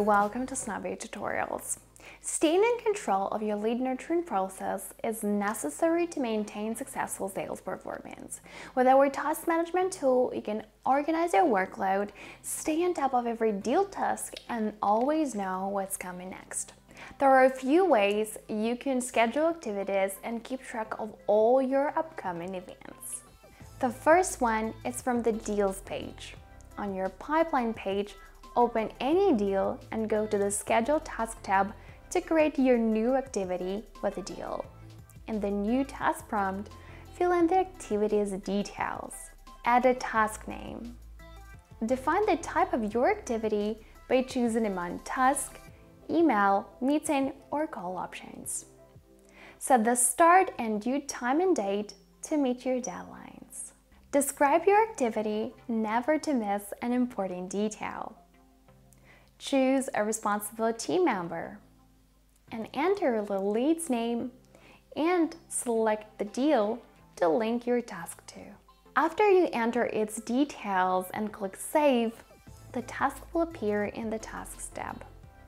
welcome to Snubby Tutorials. Staying in control of your lead nurturing process is necessary to maintain successful sales performance. With our task management tool, you can organize your workload, stay on top of every deal task, and always know what's coming next. There are a few ways you can schedule activities and keep track of all your upcoming events. The first one is from the Deals page. On your pipeline page, open any deal and go to the Schedule Task tab to create your new activity with a deal. In the new task prompt, fill in the activity's details. Add a task name. Define the type of your activity by choosing among task, email, meeting, or call options. Set the start and due time and date to meet your deadlines. Describe your activity, never to miss an important detail. Choose a responsible team member and enter the lead's name and select the deal to link your task to. After you enter its details and click Save, the task will appear in the Tasks tab.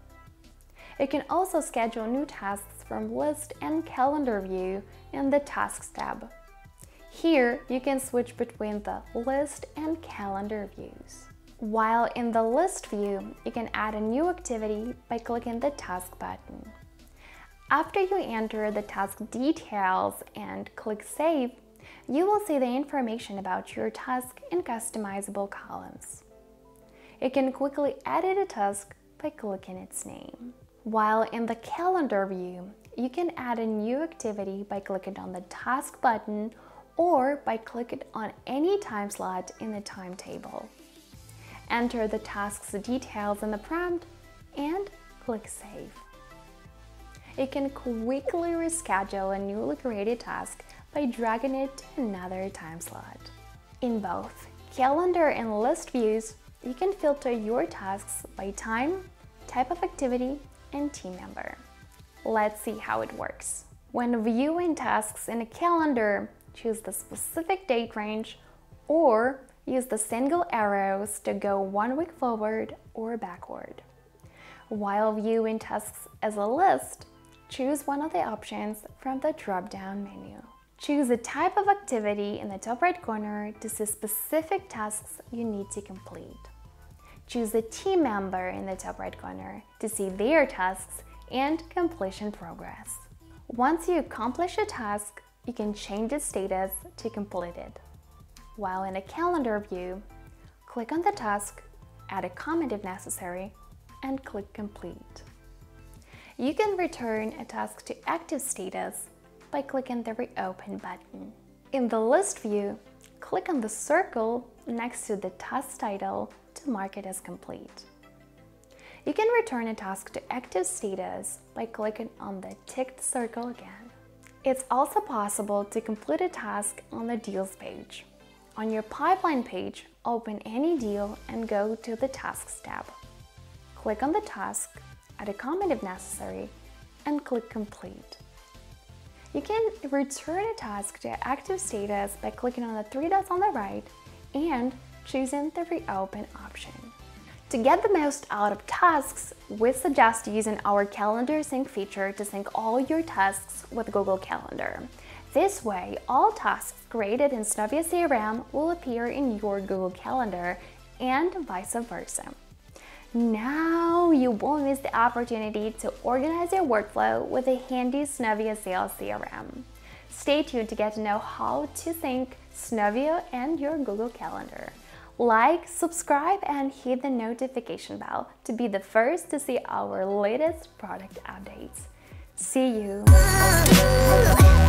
You can also schedule new tasks from List and Calendar view in the Tasks tab. Here, you can switch between the List and Calendar views. While in the List view, you can add a new activity by clicking the Task button. After you enter the task details and click Save, you will see the information about your task in customizable columns. You can quickly edit a task by clicking its name. While in the Calendar view, you can add a new activity by clicking on the Task button or by clicking on any time slot in the timetable. Enter the task's details in the prompt and click Save. You can quickly reschedule a newly created task by dragging it to another time slot. In both Calendar and List views, you can filter your tasks by time, type of activity, and team member. Let's see how it works. When viewing tasks in a calendar, choose the specific date range or use the single arrows to go 1 week forward or backward. While viewing tasks as a list, choose one of the options from the drop-down menu. Choose a type of activity in the top right corner to see specific tasks you need to complete. Choose a team member in the top right corner to see their tasks and completion progress. Once you accomplish a task, you can change its status to completed. While in a calendar view, click on the task, add a comment if necessary, and click Complete. You can return a task to active status by clicking the Reopen button. In the List view, click on the circle next to the task title to mark it as complete. You can return a task to active status by clicking on the ticked circle again. It's also possible to complete a task on the Deals page. On your pipeline page, open any deal and go to the Tasks tab. Click on the task, add a comment if necessary, and click Complete. You can return a task to active status by clicking on the 3 dots on the right and choosing the Reopen option. To get the most out of tasks, we suggest using our Calendar Sync feature to sync all your tasks with Google Calendar. This way, all tasks created in Snubby CRM will appear in your Google Calendar and vice versa. Now you won't miss the opportunity to organize your workflow with a handy Snubby Sales CRM. Stay tuned to get to know how to sync Snubby and your Google Calendar. Like, subscribe, and hit the notification bell to be the first to see our latest product updates. See you!